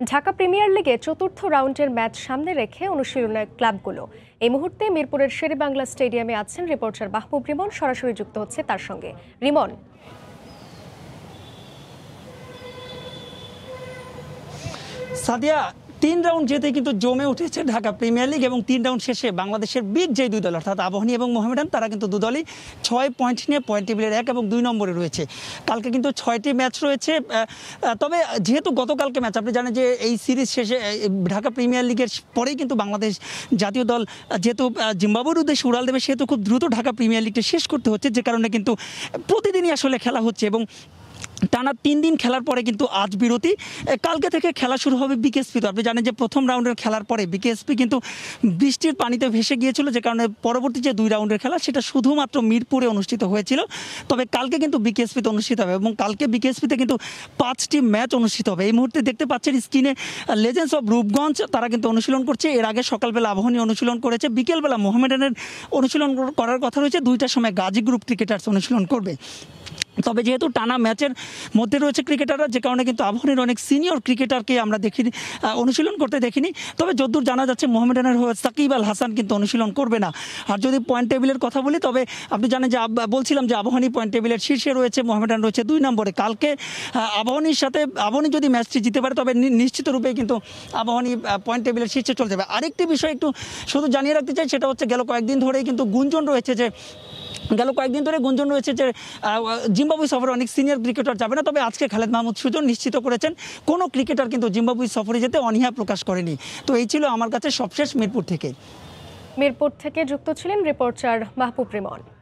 Dhaka premier লিগে চতুর্থ রাউন্ডের ম্যাচ সামনে রেখে অনুশীলনে ক্লাবগুলো। এই মুহূর্তে মিরপুরের শেরেবাংলা স্টেডিয়ামে আছেন রিপোর্টার মাহবুব রিমন, সরাসরি যুক্ত হচ্ছে তার সঙ্গে। রিমন, সাদিয়া, 3 রাউন্ড যেতে কিন্তু জমে উঠেছে ঢাকা প্রিমিয়ার লিগ এবং 3 রাউন্ড শেষে বাংলাদেশের বিগ যে দুই দল অর্থাৎ আবাহনী এবং মোহামেডান তারা কিন্তু দুদলই 6 পয়েন্ট নিয়ে পয়েন্ট টেবিলের 1 এবং 2 নম্বরে রয়েছে। কালকে কিন্তু 6টি ম্যাচ রয়েছে, তবে যেহেতু গতকালকে ম্যাচ আপনি জানেন যে এই সিরিজ শেষে ঢাকা প্রিমিয়ার লিগের পরেই কিন্তু বাংলাদেশ জাতীয় দল যেহেতু জিম্বাবুয়ের উদ্দেশ্যে উড়াল দেবে সেহেতু খুব দ্রুত ঢাকা প্রিমিয়ার লিগটা শেষ করতে হচ্ছে, যে কারণে কিন্তু প্রতিদিনই আসলে খেলা হচ্ছে এবং টানা 3 দিন খেলার পরে কিন্তু আজ বিরতি। কালকে থেকে খেলা শুরু হবে বিকেএসপিতে। আপনি জানেন যে প্রথম রাউন্ডের খেলার পরে বিকেএসপি কিন্তু বৃষ্টির পানিতে ভেসে গিয়েছিল, যে কারণে পরবর্তী যে 2 রাউন্ডের খেলা সেটা শুধুমাত্র মিরপুরে অনুষ্ঠিত হয়েছিল। তবে কালকে কিন্তু বিকেএসপিতে অনুষ্ঠিত হবে এবং কালকে বিকেএসপিতে কিন্তু 5টি ম্যাচ অনুষ্ঠিত হবে। এই মুহূর্তে দেখতে পাচ্ছেন স্ক্রিনে লেজেন্ডস অফ রূপগঞ্জ তারা কিন্তু অনুশীলন করছে। এর আগে সকালবেলা আবাহনী অনুশীলন করেছে, বিকেলবেলা মোহামেডানের অনুশীলন করার কথা রয়েছে, 2টার সময় গাজী গ্রুপ ক্রিকেটার্স অনুশীলন করবে। তবে যেহেতু টানা ম্যাচের মধ্যে রয়েছে ক্রিকেটাররা, যে কারণে কিন্তু আবাহনীর অনেক সিনিয়র ক্রিকেটারকে আমরা দেখিনি, অনুশীলন করতে দেখিনি। তবে যতদূর জানা যাচ্ছে মোহামেডানের হয়ে সাকিব আল হাসান কিন্তু অনুশীলন করবে না। আর যদি পয়েন্ট টেবিলের কথা বলি, তবে আপনি জানেন যে বলছিলাম যে আবাহনী পয়েন্ট টেবিলের শীর্ষে রয়েছে, মোহামেডান রয়েছে 2 নম্বরে। কালকে আবাহনী যদি ম্যাচটি জিতে পারে তবে নিশ্চিত রূপে কিন্তু আবাহনী পয়েন্ট টেবিলের শীর্ষে চলে যাবে। আরেকটি বিষয় একটু শুধু জানিয়ে রাখতে চাই, সেটা হচ্ছে গেল কয়েকদিন ধরেই কিন্তু গুঞ্জন রয়েছে যে জিম্বাবুয়ে সফরে অনেক সিনিয়র ক্রিকেটার যাবে না। তবে আজকে খালেদ মাহমুদ সুজন নিশ্চিত করেছেন কোনো ক্রিকেটার কিন্তু জিম্বাবুয়ে সফরে যেতে অনীহা প্রকাশ করেনি। তো এই ছিল আমার কাছে সবশেষ মিরপুর থেকে যুক্ত ছিলেন রিপোর্টার মাহবুব রিমন।